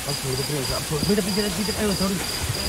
अब छोड़ दो प्लीज, अब छोड़, बेटा पीछे पीछे, अरे सॉरी।